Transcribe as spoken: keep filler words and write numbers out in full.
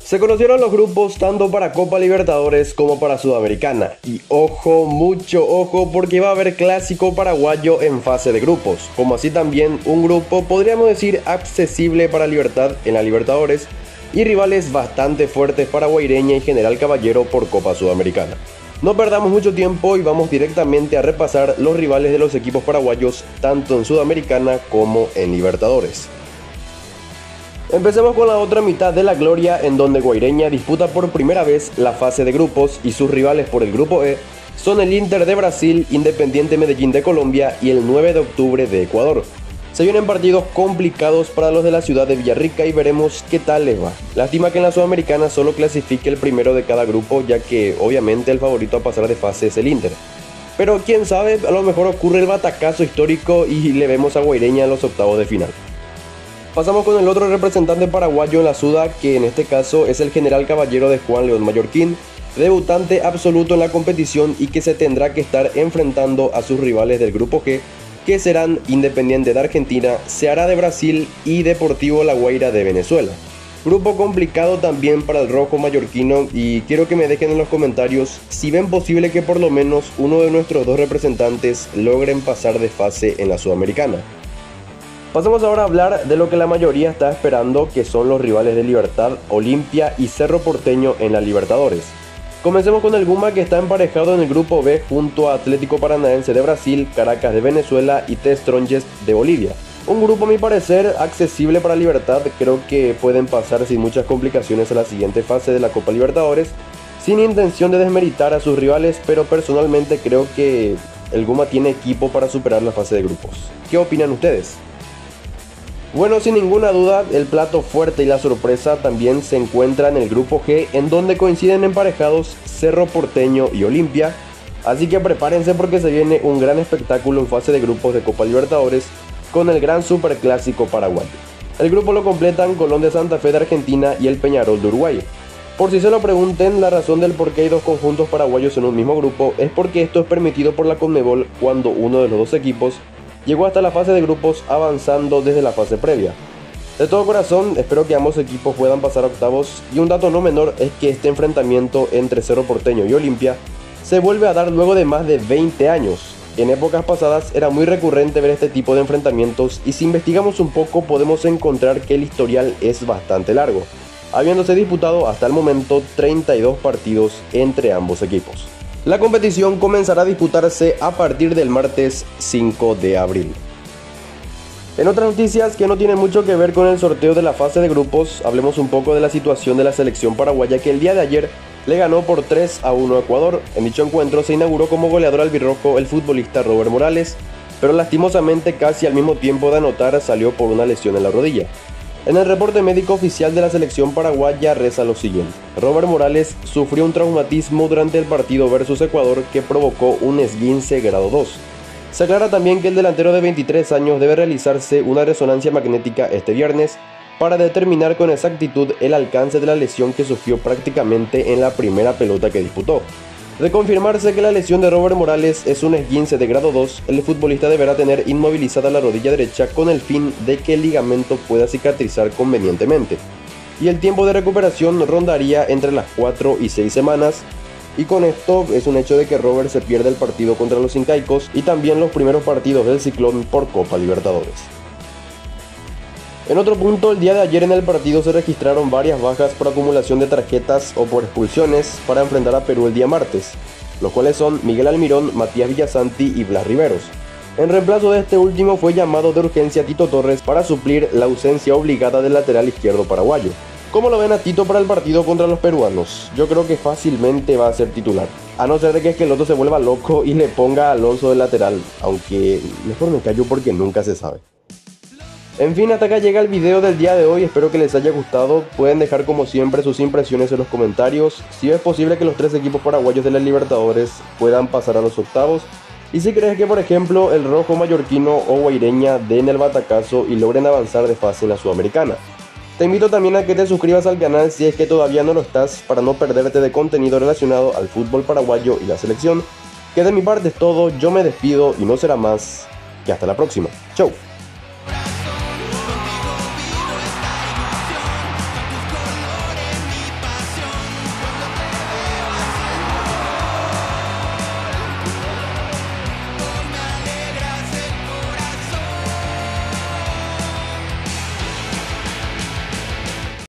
Se conocieron los grupos tanto para Copa Libertadores como para Sudamericana. Y ojo, mucho ojo, porque va a haber clásico paraguayo en fase de grupos. Como así también un grupo, podríamos decir, accesible para Libertad en la Libertadores. Y rivales bastante fuertes para Guaireña y General Caballero por Copa Sudamericana. No perdamos mucho tiempo y vamos directamente a repasar los rivales de los equipos paraguayos tanto en Sudamericana como en Libertadores. Empecemos con la otra mitad de la gloria, en donde Guaireña disputa por primera vez la fase de grupos y sus rivales por el grupo E son el Inter de Brasil, Independiente Medellín de Colombia y el nueve de octubre de Ecuador. Se vienen partidos complicados para los de la ciudad de Villarrica y veremos qué tal les va. Lástima que en la Sudamericana solo clasifique el primero de cada grupo, ya que obviamente el favorito a pasar de fase es el Inter. Pero quién sabe, a lo mejor ocurre el batacazo histórico y le vemos a Guaireña en los octavos de final. Pasamos con el otro representante paraguayo en la Suda, que en este caso es el General Caballero de Juan León Mallorquín, debutante absoluto en la competición y que se tendrá que estar enfrentando a sus rivales del grupo G, que serán Independiente de Argentina, Ceará de Brasil y Deportivo La Guaira de Venezuela. Grupo complicado también para el rojo mallorquino, y quiero que me dejen en los comentarios si ven posible que por lo menos uno de nuestros dos representantes logren pasar de fase en la Sudamericana. Pasamos ahora a hablar de lo que la mayoría está esperando, que son los rivales de Libertad, Olimpia y Cerro Porteño en la Libertadores. Comencemos con el Guma, que está emparejado en el grupo B junto a Atlético Paranaense de Brasil, Caracas de Venezuela y T Strongest de Bolivia. Un grupo a mi parecer accesible para Libertad, creo que pueden pasar sin muchas complicaciones a la siguiente fase de la Copa Libertadores, sin intención de desmeritar a sus rivales, pero personalmente creo que el Guma tiene equipo para superar la fase de grupos. ¿Qué opinan ustedes? Bueno, sin ninguna duda, el plato fuerte y la sorpresa también se encuentran en el grupo G, en donde coinciden emparejados Cerro Porteño y Olimpia, así que prepárense porque se viene un gran espectáculo en fase de grupos de Copa Libertadores con el gran superclásico paraguayo. El grupo lo completan Colón de Santa Fe de Argentina y el Peñarol de Uruguay. Por si se lo pregunten, la razón del por qué hay dos conjuntos paraguayos en un mismo grupo es porque esto es permitido por la Conmebol cuando uno de los dos equipos llegó hasta la fase de grupos avanzando desde la fase previa. De todo corazón, espero que ambos equipos puedan pasar a octavos, y un dato no menor es que este enfrentamiento entre Cerro Porteño y Olimpia se vuelve a dar luego de más de veinte años. En épocas pasadas era muy recurrente ver este tipo de enfrentamientos, y si investigamos un poco podemos encontrar que el historial es bastante largo, habiéndose disputado hasta el momento treinta y dos partidos entre ambos equipos. La competición comenzará a disputarse a partir del martes cinco de abril. En otras noticias que no tienen mucho que ver con el sorteo de la fase de grupos, hablemos un poco de la situación de la selección paraguaya, que el día de ayer le ganó por tres a uno a Ecuador. En dicho encuentro se inauguró como goleador albirrojo el futbolista Robert Morales, pero lastimosamente casi al mismo tiempo de anotar salió por una lesión en la rodilla. En el reporte médico oficial de la selección paraguaya reza lo siguiente: Robert Morales sufrió un traumatismo durante el partido versus Ecuador que provocó un esguince grado dos. Se aclara también que el delantero de veintitrés años debe realizarse una resonancia magnética este viernes para determinar con exactitud el alcance de la lesión que sufrió prácticamente en la primera pelota que disputó. De confirmarse que la lesión de Robert Morales es un esguince de grado dos, el futbolista deberá tener inmovilizada la rodilla derecha con el fin de que el ligamento pueda cicatrizar convenientemente, y el tiempo de recuperación rondaría entre las cuatro y seis semanas, y con esto es un hecho de que Robert se pierde el partido contra los incaicos y también los primeros partidos del Ciclón por Copa Libertadores. En otro punto, el día de ayer en el partido se registraron varias bajas por acumulación de tarjetas o por expulsiones para enfrentar a Perú el día martes, los cuales son Miguel Almirón, Matías Villasanti y Blas Riveros. En reemplazo de este último fue llamado de urgencia Tito Torres para suplir la ausencia obligada del lateral izquierdo paraguayo. ¿Cómo lo ven a Tito para el partido contra los peruanos? Yo creo que fácilmente va a ser titular, a no ser de que Esqueloto se vuelva loco y le ponga a Alonso de lateral, aunque mejor me callo porque nunca se sabe. En fin, hasta acá llega el video del día de hoy, espero que les haya gustado. Pueden dejar como siempre sus impresiones en los comentarios, si es posible que los tres equipos paraguayos de la Libertadores puedan pasar a los octavos, y si crees que por ejemplo el rojo mallorquino o Guaireña den el batacazo y logren avanzar de fase en la Sudamericana. Te invito también a que te suscribas al canal si es que todavía no lo estás, para no perderte de contenido relacionado al fútbol paraguayo y la selección. Que de mi parte es todo, yo me despido y no será más que hasta la próxima. Chau.